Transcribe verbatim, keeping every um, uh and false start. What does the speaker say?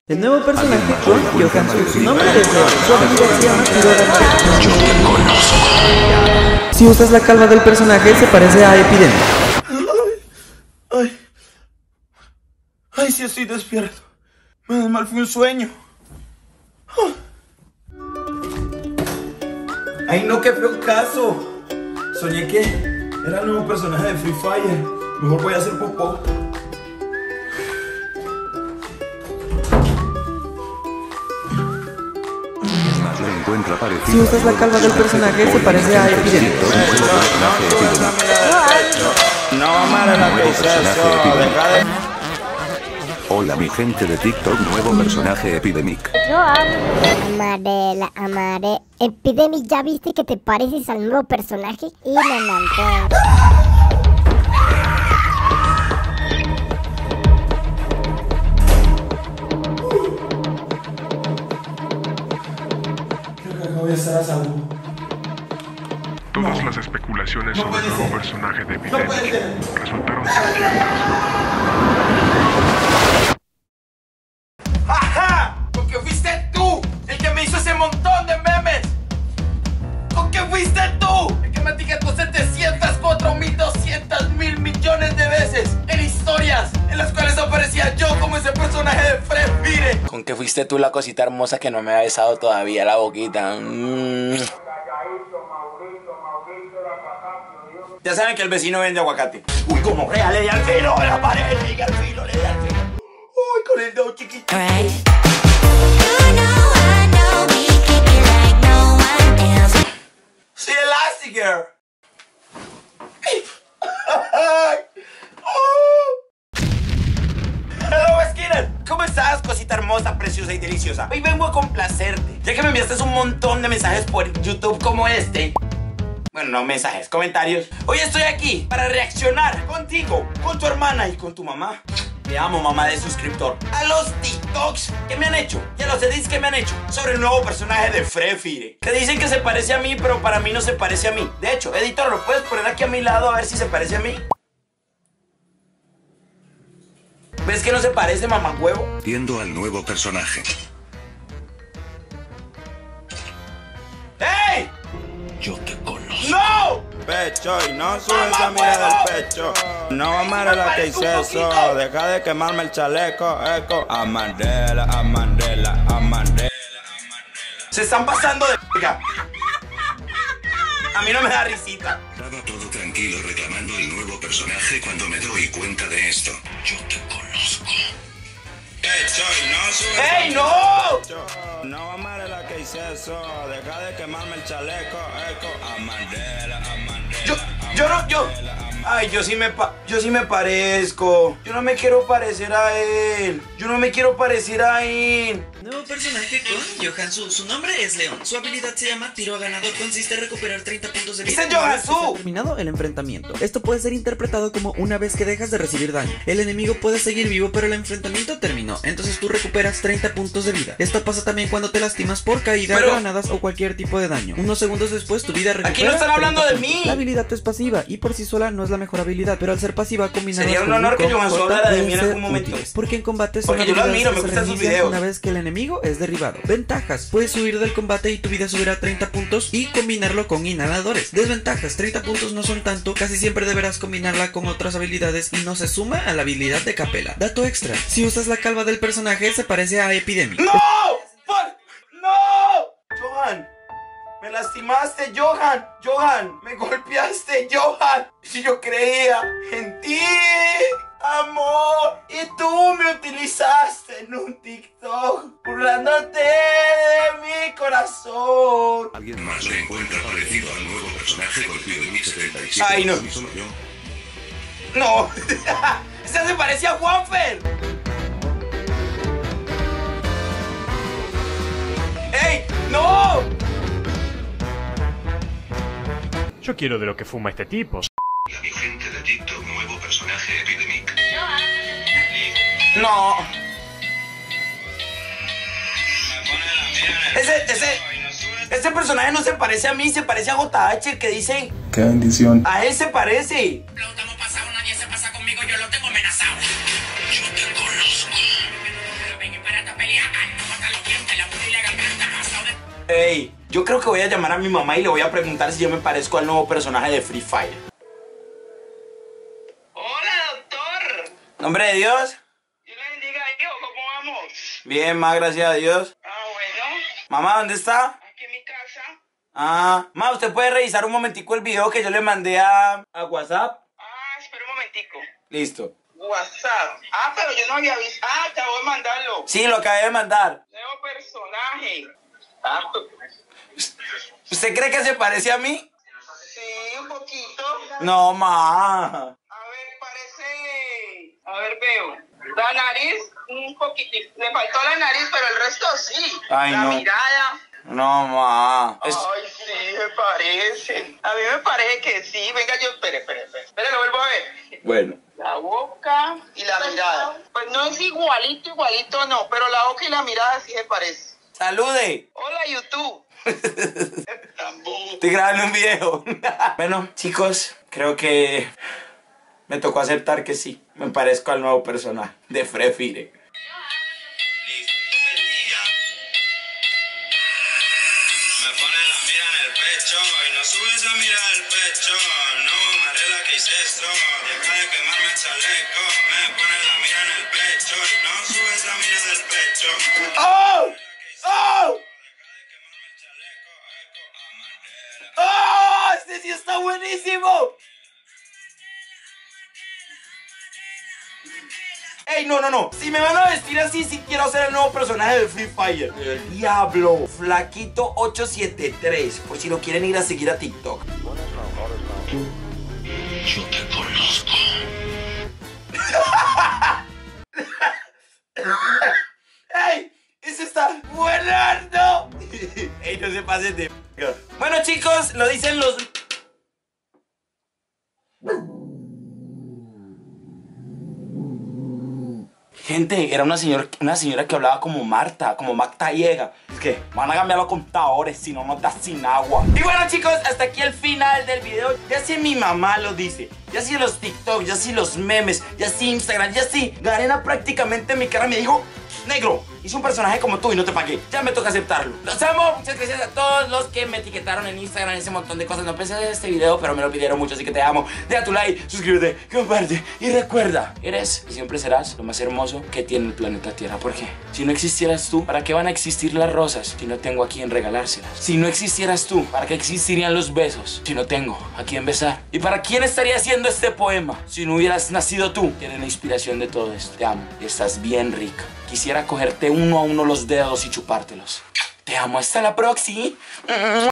El nuevo personaje con Johan Su, su nombre es Leon, su habilidad se llama Tiro de Amarillo. Yo te conozco. Si usas la calva del personaje, se parece a Epidemic. Ay, ay, ay, sí estoy despierto. Menos mal fue un sueño. Ay, no, qué feo caso. Soñé que era el nuevo personaje de Free Fire. Mejor voy a hacer popó. Lo encuentra parecido. Si usas la calva del personaje, se parece a Epidemic. No, Amara, la que hice eso. Deja de... Hola mi gente de TikTok, nuevo personaje Epidemic. Yo amaré, la amaré. Epidemic, ¿ya viste que te pareces al nuevo personaje? Y me mantengo. Creo que acabo de estar a salvo. Todas las especulaciones No sobre el puede nuevo ser. personaje de No puede Epidemic ser. resultaron ser ciertas. ¡Ajá! Porque fuiste tú el que me hizo ese montón de memes. Porque fuiste tú el que me etiquetó setecientos cuatro mil doscientos mil millones de veces en historias en las cuales aparecía yo como ese personaje de Free Fire. Con que fuiste tú la cosita hermosa que no me ha besado todavía la boquita. Mm. Ya saben que el vecino vende aguacate. Uy, como real, le di al filo de la pared, le di al filo, le di al filo. Uy, con el dedo chiquito. Sí, Elastigirl. Hello, Skinner. ¿Cómo estás, cosita hermosa, preciosa y deliciosa? Hoy vengo a complacerte, ya que me enviaste un montón de mensajes por YouTube como este. Bueno, no mensajes, comentarios. Hoy estoy aquí para reaccionar contigo, con tu hermana y con tu mamá. Te amo, mamá de suscriptor. A los TikToks que me han hecho y a los edits que me han hecho sobre el nuevo personaje de Free Fire. Que dicen que se parece a mí, pero para mí no se parece a mí. De hecho, editor, ¿lo puedes poner aquí a mi lado a ver si se parece a mí? ¿Ves que no se parece, mamá huevo? Viendo al nuevo personaje. ¡Ey! Yo te conozco. ¡No! Pecho y no sube esa mira del pecho. No amare la que hice eso. Deja de quemarme el chaleco, eco. Amandela, Amandela, Amandela. Se están pasando de verga. A mí no me da risita. Estaba todo tranquilo reclamando el nuevo personaje cuando me doy cuenta de esto. Yo te conozco. Pecho y no sube ¡Ey, no! pecho. No amare la que hice eso. Deja de quemarme el chaleco, eco. Amandela, Amandela. Yo, yo no, yo. Ay, yo sí me pa yo sí me parezco. Yo no me quiero parecer a él. Yo no me quiero parecer a él. Nuevo personaje con Johan Su. Su nombre es Leon. Su habilidad se llama Tiro a Ganador. Consiste en recuperar treinta puntos de vida. ¡Ese es Johan Su! Terminado el enfrentamiento. Esto puede ser interpretado como una vez que dejas de recibir daño. El enemigo puede seguir vivo, pero el enfrentamiento terminó. Entonces tú recuperas treinta puntos de vida. Esto pasa también cuando te lastimas por caída, Pero... granadas o cualquier tipo de daño. Unos segundos después tu vida recupera. Aquí no están hablando de treinta puntos. mí. La habilidad es pasiva y por sí sola no es la mejor habilidad, pero al ser pasiva combinada Sería un honor que Johan Su hablara de mí en algún momento. Porque en combate son Porque yo lo habilidades admiro, me que se gustan sus reinician videos. una vez que el enemigo es derribado. Ventajas: puedes huir del combate y tu vida subirá a treinta puntos y combinarlo con inhaladores. Desventajas: treinta puntos no son tanto, casi siempre deberás combinarla con otras habilidades y no se suma a la habilidad de Capela. Dato extra: si usas la calva del personaje se parece a Epidemic. ¡No! ¡Por! ¡No! Johan, me lastimaste, Johan. Johan, me golpeaste, Johan. Si yo creía en ti, amor, y tú me utilizaste en un TikTok, burlándote de mi corazón. Alguien más lo encuentra parecido al nuevo personaje con Epidemic setenta y siete. Ay, no. Y solo yo. No, ese se parecía a Juanfer. ¡Ey! ¡No! Yo quiero de lo que fuma este tipo. La mi gente de TikTok, nuevo personaje Epidemic. No. Ese, ese, ese personaje no se parece a mí, se parece a J H, el que dice. Qué bendición. A él se parece. Lo estamos pasado, nadie se pasa conmigo, yo lo tengo amenazado. Yo te conozco. Ven y párate a pelear. Ey, yo creo que voy a llamar a mi mamá y le voy a preguntar si yo me parezco al nuevo personaje de Free Fire. Hola, doctor. ¿Nombre de Dios? Dios le bendiga, hijo. ¿Cómo vamos? Bien, más gracias a Dios. Ah, bueno. Mamá, ¿dónde está? Aquí en mi casa. Ah, mamá, ¿usted puede revisar un momentico el video que yo le mandé a, a WhatsApp? Ah, espera un momentico. Listo. WhatsApp. Ah, pero yo no había visto. Ah, acabo de mandarlo. Sí, lo acabé de mandar. Nuevo personaje. Ah, ¿Usted cree que se parece a mí? sí, un poquito. No, ma. A ver, parece... A ver, veo. La nariz, un poquitito. Le faltó la nariz, pero el resto sí. Ay, la no. mirada. No, ma. Es- Ay, sí, me parece. A mí me parece que sí. Venga, yo... Espere, espere, espere. Espere, lo vuelvo a ver. Bueno. La boca y la mirada. Pues no es igualito, igualito no, pero la boca y la mirada sí se parecen. ¡Salude! Hola, YouTube. Estoy grabando un video. Bueno, chicos, creo que me tocó aceptar que sí. Me parezco al nuevo personaje de Free Fire. Me pone la mira en el pecho y no sube esa mira del pecho. No, Marela, que hice esto. Deja de quemarme el chaleco. Me pone la mira en el pecho y no sube esa mira del pecho. ¡Oh! ¡Oh! ¡Oh! ¡Este sí está buenísimo! ¡Ey, no, no, no! Si me van a vestir así, sí quiero ser el nuevo personaje de Free Fire. El Diablo. Flaquito ocho siete tres. Por si lo quieren ir a seguir a TikTok. Yo te conozco. ¡Ey! ¡Ese está buenardo! ¡Ey, no se pasen de... Bueno, chicos, lo dicen los... Gente, era una señora, una señora que hablaba como Marta, como Marta Llega. Es que van a cambiar los contadores, si no, no te sin agua. Y bueno, chicos, hasta aquí el final del video. Ya si mi mamá lo dice, ya si los TikTok, ya si los memes, ya si Instagram, ya si Garena prácticamente en mi cara me dijo: negro, hice un personaje como tú y no te pagué. Ya me toca aceptarlo. Los amo. Muchas gracias a todos los que me etiquetaron en Instagram, ese montón de cosas. No pensé de este video, pero me lo pidieron mucho, así que te amo. Deja tu like, suscríbete, comparte y recuerda, eres y siempre serás lo más hermoso que tiene el planeta Tierra. Porque si no existieras tú, ¿para qué van a existir las rosas si no tengo a quien regalárselas? Si no existieras tú, ¿para qué existirían los besos si no tengo a quien besar? ¿Y para quién estaría haciendo este poema si no hubieras nacido tú? Tienes la inspiración de todo esto. Te amo y estás bien rica. Quisiera cogerte uno a uno los dedos y chupártelos. Te amo, hasta la próxima.